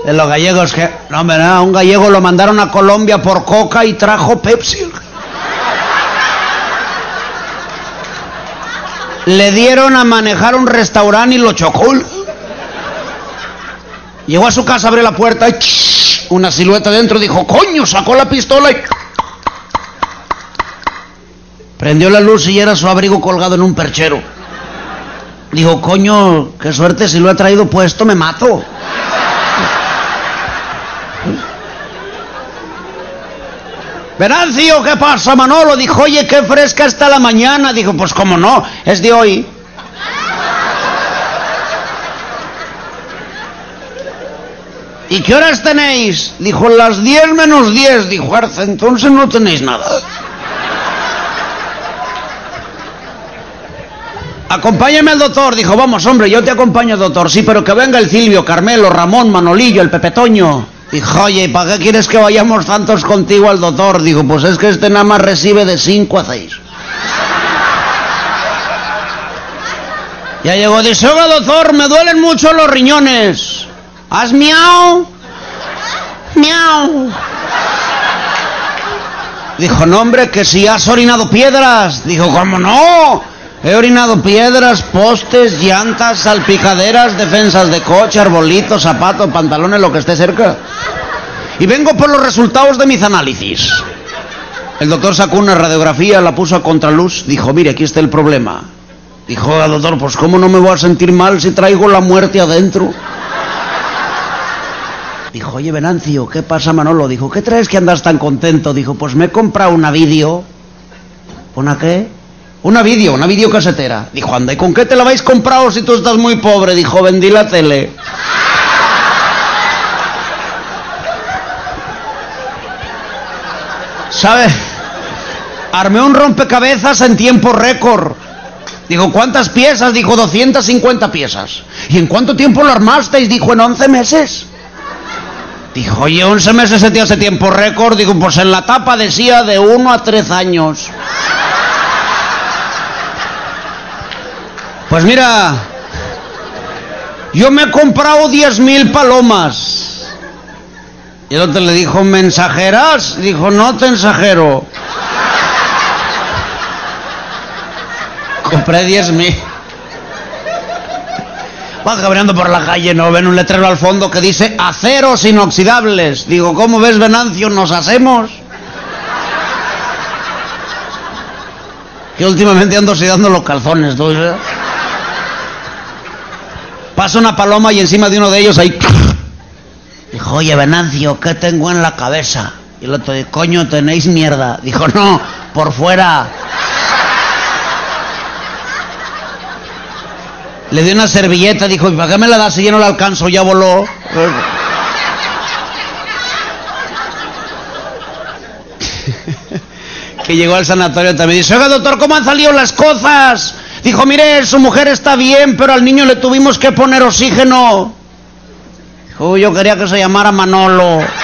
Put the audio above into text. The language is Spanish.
De los gallegos que... No, hombre, no, un gallego lo mandaron a Colombia por coca y trajo Pepsi. Le dieron a manejar un restaurante y lo chocó. Llegó a su casa, abrió la puerta y... una silueta dentro, dijo, coño, sacó la pistola y... prendió la luz y era su abrigo colgado en un perchero. Dijo, coño, qué suerte, si lo he traído puesto me mato. Venancio, ¿qué pasa, Manolo? Dijo, oye, qué fresca está la mañana. Dijo, pues cómo no, es de hoy. ¿Y qué horas tenéis? Dijo, las 10 menos 10. Dijo, Arce, entonces no tenéis nada. Acompáñame al doctor. Dijo, vamos, hombre, yo te acompaño, doctor. Sí, pero que venga el Silvio, Carmelo, Ramón, Manolillo, el Pepetoño. Dijo, oye, ¿y para qué quieres que vayamos tantos contigo al doctor? Digo, pues es que este nada más recibe de 5 a 6. Ya llegó, dice, oiga, doctor, me duelen mucho los riñones. ¿Has miau? Miau. Dijo, no, hombre, que si has orinado piedras. Dijo, ¿cómo no? He orinado piedras, postes, llantas, salpicaderas, defensas de coche, arbolitos, zapatos, pantalones, lo que esté cerca. Y vengo por los resultados de mis análisis. El doctor sacó una radiografía, la puso a contraluz. Dijo, mire, aquí está el problema. Dijo, doctor, pues ¿cómo no me voy a sentir mal si traigo la muerte adentro? Dijo, oye, Venancio, ¿qué pasa, Manolo? Dijo, ¿qué traes que andas tan contento? Dijo, pues me he comprado una vídeo. ¿Una qué? Una videocasetera. Dijo, anda, ¿y con qué te la habéis comprado si tú estás muy pobre? Dijo, vendí la tele. ¿Sabes? Armé un rompecabezas en tiempo récord. Dijo, ¿cuántas piezas? Dijo, 250 piezas. ¿Y en cuánto tiempo lo armasteis? Dijo, en 11 meses. Dijo, oye, 11 meses se te hace tiempo récord. Digo, pues en la tapa decía de 1 a 3 años. Pues mira, yo me he comprado 10.000 palomas. Y el otro le dijo, ¿me ensajeras? Dijo, no te ensajero. Compré 10.000. Va caminando por la calle, no ven un letrero al fondo que dice aceros inoxidables. Digo, ¿cómo ves, Venancio? ¿Nos hacemos? Que últimamente ando oxidando los calzones, ¿no? Pasa una paloma y encima de uno de ellos ahí... Dijo, oye, Venancio, ¿qué tengo en la cabeza? Y el otro dijo, coño, tenéis mierda. Dijo, no, por fuera. Le dio una servilleta, dijo, ¿y para qué me la das si yo no la alcanzo? Ya voló. Que llegó al sanatorio también. Dice, oiga, doctor, ¿cómo han salido las cosas? Dijo, mire, su mujer está bien, pero al niño le tuvimos que poner oxígeno. Dijo, yo quería que se llamara Manolo.